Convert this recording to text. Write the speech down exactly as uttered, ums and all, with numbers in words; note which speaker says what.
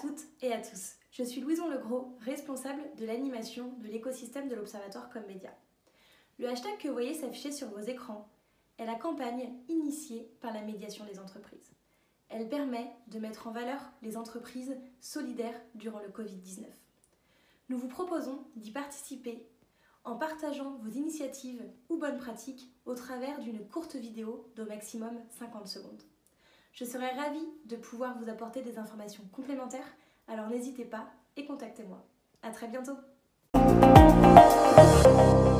Speaker 1: toutes et à tous, je suis Louison Legros, responsable de l'animation de l'écosystème de l'Observatoire Comme Média. Le hashtag que vous voyez s'afficher sur vos écrans est la campagne initiée par la médiation des entreprises. Elle permet de mettre en valeur les entreprises solidaires durant le covid dix-neuf. Nous vous proposons d'y participer en partageant vos initiatives ou bonnes pratiques au travers d'une courte vidéo d'au maximum cinquante secondes. Je serai ravie de pouvoir vous apporter des informations complémentaires, alors n'hésitez pas et contactez-moi. À très bientôt.